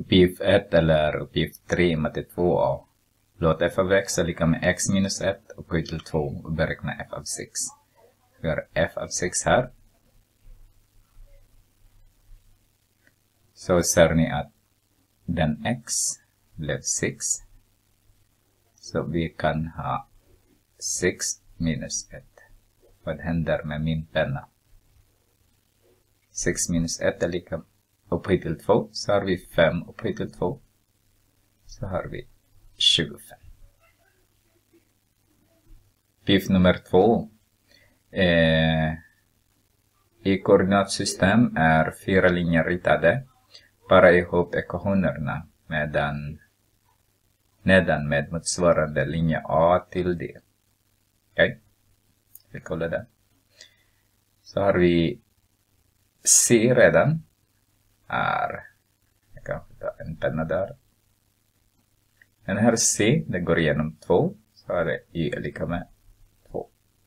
uppgift 1 eller uppgift 3 matte 2a. Låt f av x är lika med x minus 1 upphöjt till 2 och beräkna f av 6. Vi har f av 6 här. Så ser ni att den x blev 6. Så vi kan ha 6 minus 1. Vad händer med min penna? 6 minus 1 är lika upphöjt till 2. Så har vi 5 upphöjt till 2. Så har vi 25. Uppgift nummer 2. I koordinatsystem är 4 linjer ritade. Para ihop ekvationerna nedan med motsvarande linje A till D. Okej? Vi kollar det. Så har vi C redan. Jag kan ta en penna där. Den här C, det går igenom 2. Så är det Y är lika med 2.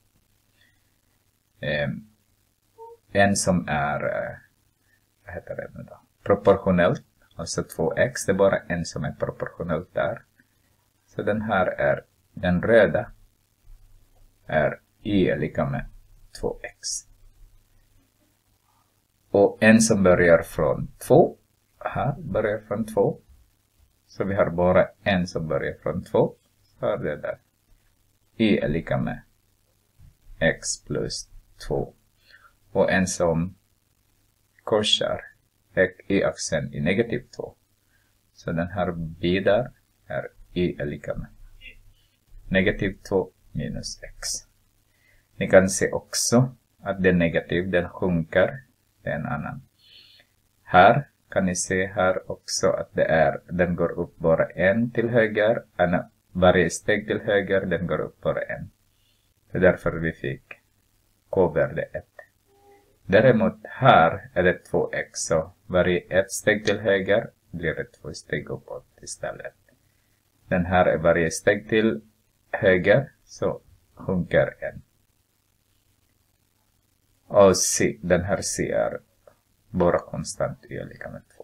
En som är, vad heter det nu då? Proportionellt. Alltså 2x, det är bara en som är proportionellt där. Så den här är, den röda är Y är lika med 2x. Och en som börjar från 2. Här börjar från 2. Så vi har bara en som börjar från 2. Så är det där. Y är lika med x plus 2. Och en som korsar y-axeln i negativ 2. Så den här b där är y är lika med negativ 2 minus x. Ni kan se också att det är negativ, den sjunker. Det är en annan. Här kan ni se här också att den går upp bara en till höger. Varje steg till höger, den går upp bara en. Det är därför vi fick k-värde 1. Däremot här är det 2x. Så varje ett steg till höger blir det 2 steg uppåt istället. Den här är varje steg till höger så sjunker en. Och C, den här C är bara konstant y är lika med 2.